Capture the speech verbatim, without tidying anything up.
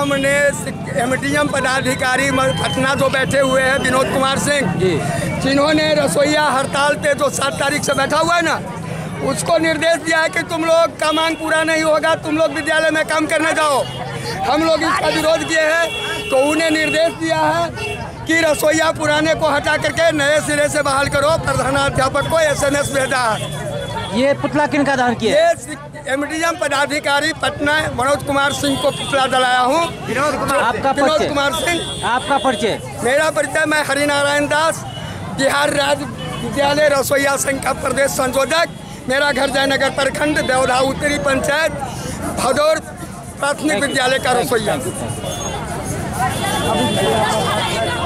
सामने एमडीएम पदाधिकारी पटना जो बैठे हुए हैं विनोद कुमार सिंह, जिन्होंने रसोईया हड़ताल पे जो सात तारीख से बैठा हुआ है ना, उसको निर्देश दिया है कि तुम लोग का मांग पूरा नहीं होगा, तुम लोग विद्यालय में काम करने जाओ। हम लोग इसका विरोध किए हैं, तो उन्हें निर्देश दिया है कि रसोईया पुराने को हटा करके नए सिरे से बहाल करो। प्रधानाध्यापक को एसएमएस भेजा है। ये पुतला किनका दान किया? ये एमडीएम पदाधिकारी पटना मनोज कुमार सिंह को पुतला जलाया हूँ। आपका विनोद कुमार सिंह। आपका परिचय? मेरा परिचय, मैं हरिनारायण दास, बिहार राज्य विद्यालय रसोईया संघ का प्रदेश संयोजक। मेरा घर जयनगर प्रखंड देवधा उत्तरी पंचायत भदौर प्राथमिक विद्यालय का रसोईया।